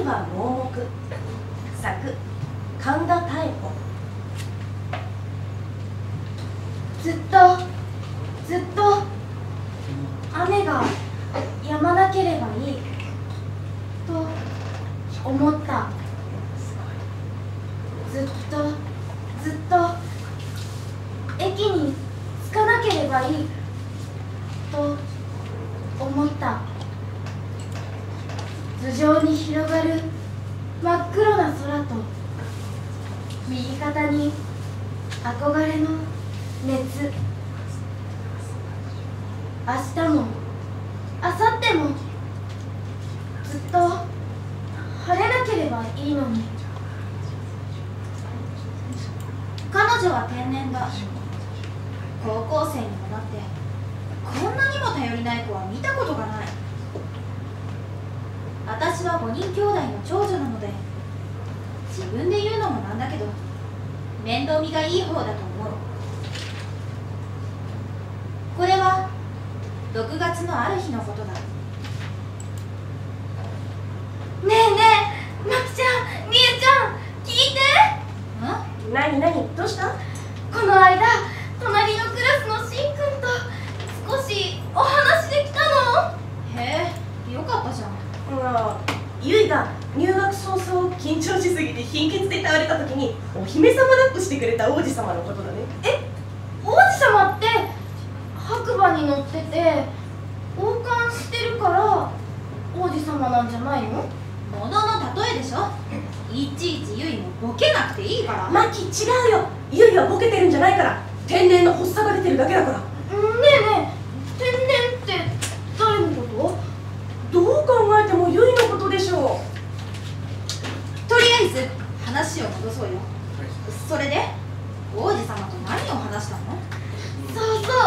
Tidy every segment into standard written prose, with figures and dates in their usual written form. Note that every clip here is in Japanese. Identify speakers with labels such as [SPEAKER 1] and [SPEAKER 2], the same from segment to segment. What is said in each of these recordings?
[SPEAKER 1] は盲目。作神田妙子。
[SPEAKER 2] ずっと雨が止まなければいいと思った。ずっと駅に着かなければいいと思った。頭上に広がる真っ黒な空と右肩に憧れの熱。明日も明後日もずっと晴れなければいいのに。
[SPEAKER 3] 彼女は天然だ。高校生にもなってこんなにも頼りない子は見たことがない。私は5人兄弟の長女なので自分で言うのもなんだけど面倒見がいい方だと思う。これは6月のある日のことだ。
[SPEAKER 2] ねえねえ、まきちゃん、りえちゃん、聞いて。
[SPEAKER 1] 何どうした？
[SPEAKER 2] この間隣のクラスのしんくんと少しお話できたの。
[SPEAKER 3] へえ、よかったじゃん。
[SPEAKER 1] ゆいが入学早々緊張しすぎて貧血で倒れた時にお姫様抱っこしてくれた王子様のことだね。
[SPEAKER 2] 王子様って白馬に乗ってて王冠してるから王子様なんじゃないの？
[SPEAKER 3] ものの例えでしょ。いちいちゆいもボケなくていいから。
[SPEAKER 1] マキ、違うよ。ゆいはボケてるんじゃないから、天然の発作が出てるだけだから。
[SPEAKER 2] ねえねえ、天然って誰のこと？
[SPEAKER 1] どう考えてもゆいのことでしょ
[SPEAKER 3] とりあえず話を戻そうよ。それで王子様と何を話したの？
[SPEAKER 2] そうそう、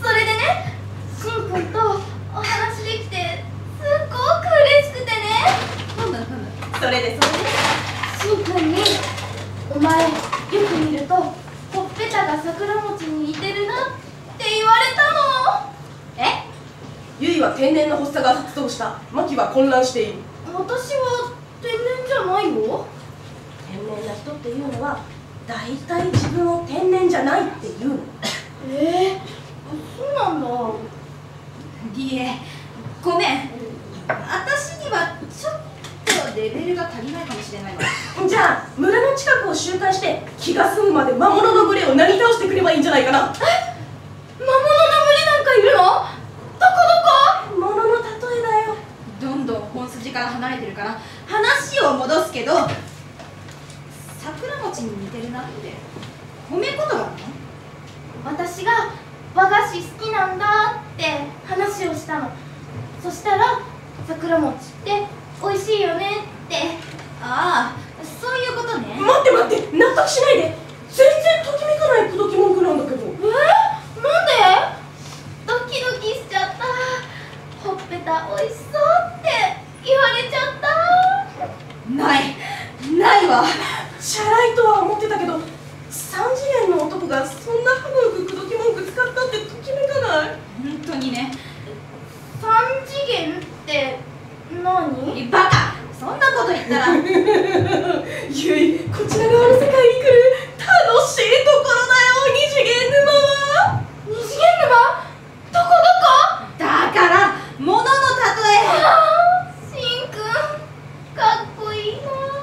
[SPEAKER 2] それでね、しんくんとお話できてすっごく嬉しくてね。
[SPEAKER 1] う。それで
[SPEAKER 2] しんくんに「お前よく見るとほっぺたが桜餅に似てるな」って言われたの。
[SPEAKER 3] え？
[SPEAKER 1] ゆいは天然の発作が発動した。マキは混乱している。
[SPEAKER 2] 私は天然じゃないよ。
[SPEAKER 1] 天然な人っていうのは大体自分を天然じゃないって言うの。
[SPEAKER 2] そうなんだ。
[SPEAKER 3] リエ、ごめん。私にはちょっとレベルが足りないかもしれないわ。
[SPEAKER 1] じゃあ村の近くを周回して気が済むまで魔物の群れをなぎ倒してくればいいんじゃないかな。
[SPEAKER 2] 魔物の群れなんかいるの？どこ？
[SPEAKER 1] 物の例えだよ。
[SPEAKER 3] どんどん本筋から離れてるから話を戻すけど、桜餅に似てるなって褒め言葉なの？
[SPEAKER 2] 私が和菓子好きなんだって話をしたの。そしたら桜餅って美味しいよねって。
[SPEAKER 3] ああ、そういうことね。
[SPEAKER 1] 待って、納得しないで。全然ときめかない口説き文句なんだけど。
[SPEAKER 2] なんで？ドキドキしちゃった。ほっぺた美味しそうって言われちゃった。
[SPEAKER 3] ないわ。
[SPEAKER 1] チャラいとは思ってたけど、3次元の男がそんな歯の浮く口説き文句使ったってときめかない。
[SPEAKER 3] 本当にね。
[SPEAKER 2] 3次元って何？
[SPEAKER 3] バカ！そんなこと言ったら
[SPEAKER 1] ゆい、こちら側の世界に来る楽しいところだよ、二次元沼は。
[SPEAKER 2] 二次元沼？どこ？
[SPEAKER 3] だから物の例え。
[SPEAKER 2] しんくんかっこいいな。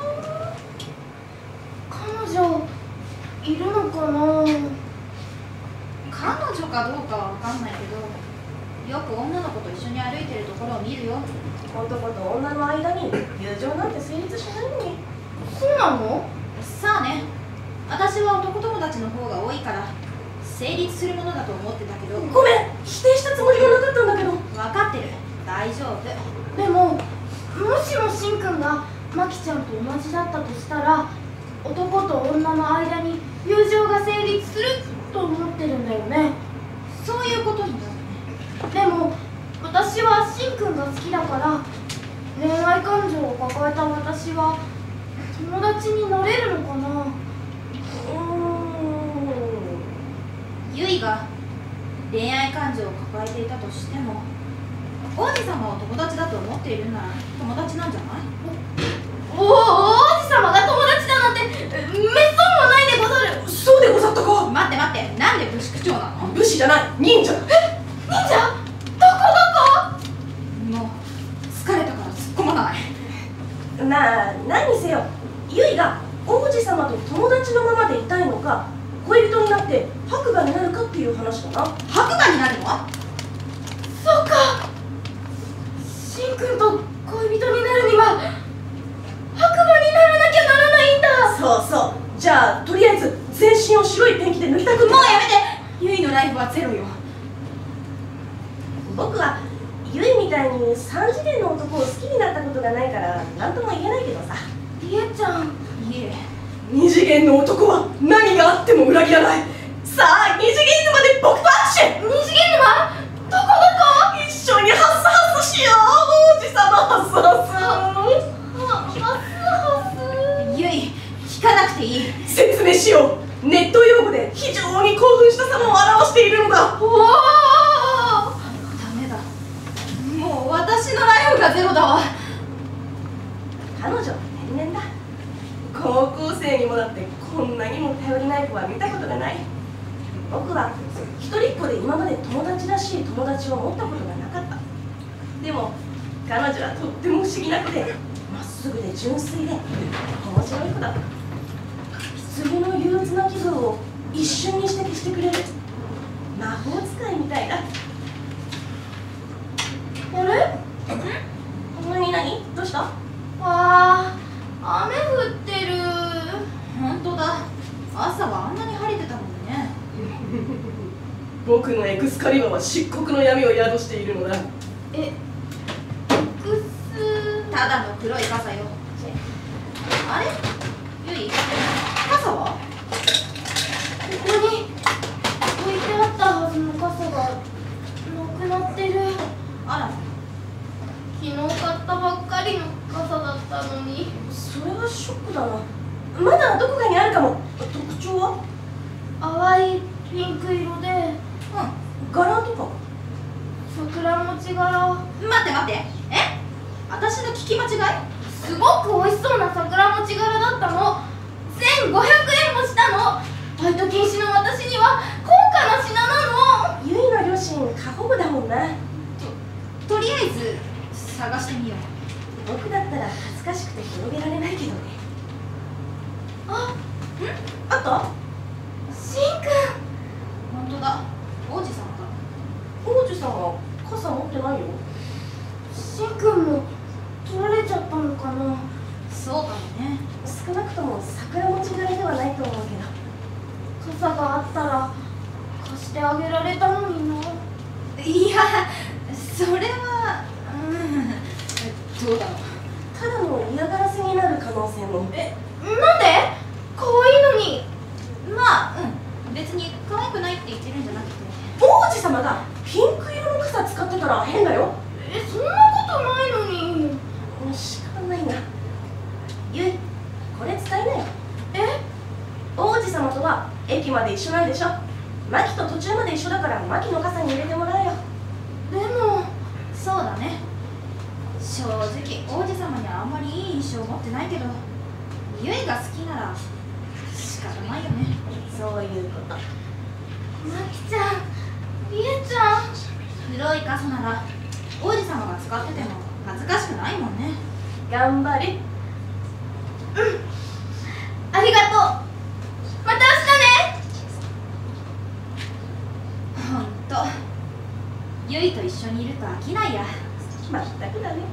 [SPEAKER 2] 彼女いるのかな？
[SPEAKER 3] 彼女かどうかは分かんないけど、よく女の子と一緒に歩いてるところを見るよ。
[SPEAKER 1] 男と女の間に友情なんて成立しないのに。
[SPEAKER 2] そうなの？
[SPEAKER 3] さあね、私は男友達の方が多いから成立するものだと思ってたけど。
[SPEAKER 1] ごめん、否定したつもりがなかったんだけど。
[SPEAKER 3] 分かってる、大丈夫。
[SPEAKER 2] でも、もしもしんくんがまきちゃんと同じだったとしたら、男と女の間に友情が成立すると思ってるんだよね。
[SPEAKER 3] そういうことになるね。
[SPEAKER 2] でも私はしんくんが好きだから、恋愛感情を抱えた私は友達になれるのかな？
[SPEAKER 3] ゆいが恋愛感情を抱えていたとしても、王子様を友達だと思っているなら友達なんじゃない？
[SPEAKER 2] 王子様が友達だなんてめっそうもないでござる。
[SPEAKER 1] そうでござったか。
[SPEAKER 3] 待って待って、なんで武士区長なの？
[SPEAKER 1] 武士じゃない、忍者。
[SPEAKER 2] 忍者？どこ？
[SPEAKER 3] もう疲れたから突っ込まない。
[SPEAKER 1] まあ何にせよ、ゆいが王子様と友達のままでいたいのか、恋人になって白馬になるかっていう話だな。
[SPEAKER 3] 白馬になるの？
[SPEAKER 2] そうか。しんくんと恋人になるには白馬にならなきゃならないんだ。
[SPEAKER 1] そうそう。じゃあとりあえず全身を白いペンキで塗りたく。
[SPEAKER 3] もうやめて。ゆいのライフはゼロよ。
[SPEAKER 1] 僕はゆいみたいに3次元の男を好きになったことがないから何とも言えないけどさ。
[SPEAKER 2] りえちゃん。
[SPEAKER 3] いえ、
[SPEAKER 1] 2次元の男は何があっても裏切らない。さあ2次元沼で僕と握手。
[SPEAKER 2] 二次元沼？どこ？
[SPEAKER 1] 一緒にハスハスしよう。王子様ハスハス。
[SPEAKER 3] ゆい、聞かなくていい。
[SPEAKER 1] 説明しよう。ネット用語で非常に興奮した様を表しているのだ。
[SPEAKER 2] おお。
[SPEAKER 3] ダメだ、もう私のライフがゼロだわ。
[SPEAKER 1] 彼女は天然だ。高校生にもなってこんなにも頼りない子は見たことがない。僕は一人っ子で今まで友達らしい友達を持ったことがなかった。でも彼女はとっても不思議な子で、まっすぐで純粋で面白い子だ。棺の憂鬱な気分を一瞬に指摘してくれる魔法使いみたいだ。
[SPEAKER 2] あれ？
[SPEAKER 1] 何どうした？
[SPEAKER 2] わあ、雨降ってる。
[SPEAKER 3] 本当だ、朝はあんなに晴れてたもんね。
[SPEAKER 1] 僕のエクスカリバーは漆黒の闇を宿しているのだ。
[SPEAKER 2] え、
[SPEAKER 3] ただの黒い傘よ。あれ、ゆい、傘は？
[SPEAKER 2] ここに置いてあったはずの傘がなくなってる。
[SPEAKER 3] あら、
[SPEAKER 2] 昨日買ったばっかりの傘だったのに。
[SPEAKER 1] それはショックだな。まだどこかにあるかも。特徴は？
[SPEAKER 2] 淡いピンク色で
[SPEAKER 1] 柄とか？
[SPEAKER 2] 桜餅柄。
[SPEAKER 3] 待って待って、え？私の聞き間違い？
[SPEAKER 2] すごく美味しそうな桜餅柄だったの。1500円もしたの。バイト禁止の私には高価な品なの。
[SPEAKER 1] ゆいの両親過保護だもんな。
[SPEAKER 3] とりあえず探してみよう。
[SPEAKER 1] 僕だったら恥ずかしくて広げられないけどね。あった
[SPEAKER 2] しんくん。
[SPEAKER 3] 本当だ、王子様だ。
[SPEAKER 1] 王子様傘持ってないよ。
[SPEAKER 2] しんくんも取られちゃったのかな。
[SPEAKER 3] そうかもね。
[SPEAKER 1] 少なくとも桜餅狩りではないと思うけど。
[SPEAKER 2] 傘があったら貸してあげられたのにな。
[SPEAKER 3] いや、それはどうだろう。
[SPEAKER 1] ただの嫌がらせになる可能性も。
[SPEAKER 2] なんで？可愛いのに。
[SPEAKER 3] まあ、別に可愛くないって言ってるんじゃなくて。
[SPEAKER 1] 王子様がピンク色の傘使ってたら変だよ。
[SPEAKER 2] そんなことないのに。
[SPEAKER 1] 仕方ないな。ゆい、これ使いなよ。王子様とは駅まで一緒なんでしょ。マキと途中まで一緒だからマキの傘に入れてもらえよ。
[SPEAKER 2] でも
[SPEAKER 3] そうだね、正直王子様にはあんまりいい印象を持ってないけど、ゆいが好きなら仕方ないよね。
[SPEAKER 1] そういうこと。
[SPEAKER 2] マキちゃん、りえちゃん。
[SPEAKER 3] 黒い傘なら王子様が使ってても恥ずかしくないもんね。
[SPEAKER 1] 頑張れ。
[SPEAKER 2] ありがとう。また明日ね。
[SPEAKER 3] ほんと、ゆいと一緒にいると飽きないや。
[SPEAKER 1] まったくだね。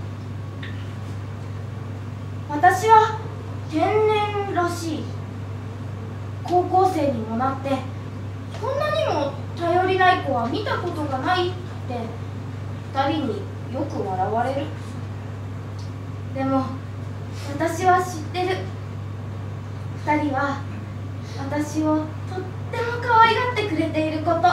[SPEAKER 2] 私は天然らしい。高校生にもなってこんなにも頼りない子は見たことがないって2人によく笑われる。でも私は知ってる。2人は私をとっても可愛がってくれていること。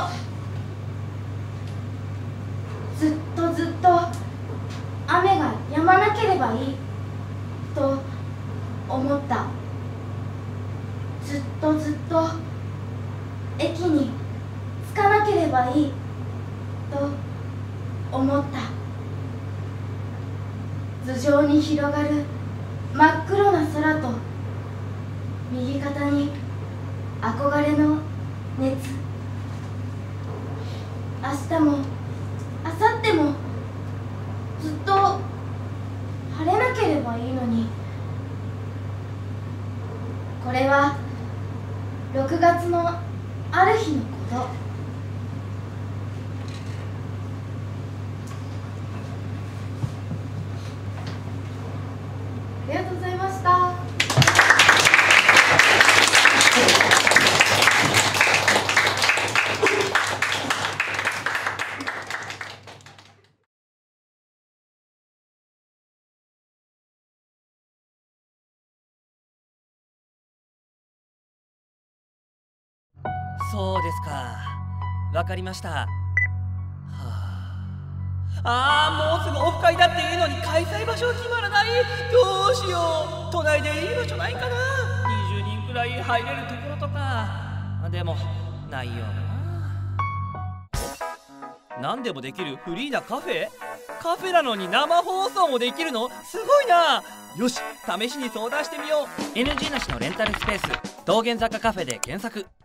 [SPEAKER 2] ずっとずっと雨が止まなければいいと思った。ずっとずっと駅に着かなければいいと思った。頭上に広がる真っ黒な空と右肩に憧れの熱。明日も明後日もずっと晴れなければいいのに。これは6月のある日のこと。ありがとうございました。
[SPEAKER 4] そうですか。わかりました。はあ、もうすぐオフ会だっていうのに開催場所決まらない。どうしよう。都内でいい場所ないかな。20人くらい入れるところとか。でもないよな。何でもできるフリーなカフェ？カフェなのに生放送もできるの？すごいな。よし、試しに相談してみよう。NG なしのレンタルスペース、道玄坂カフェで検索。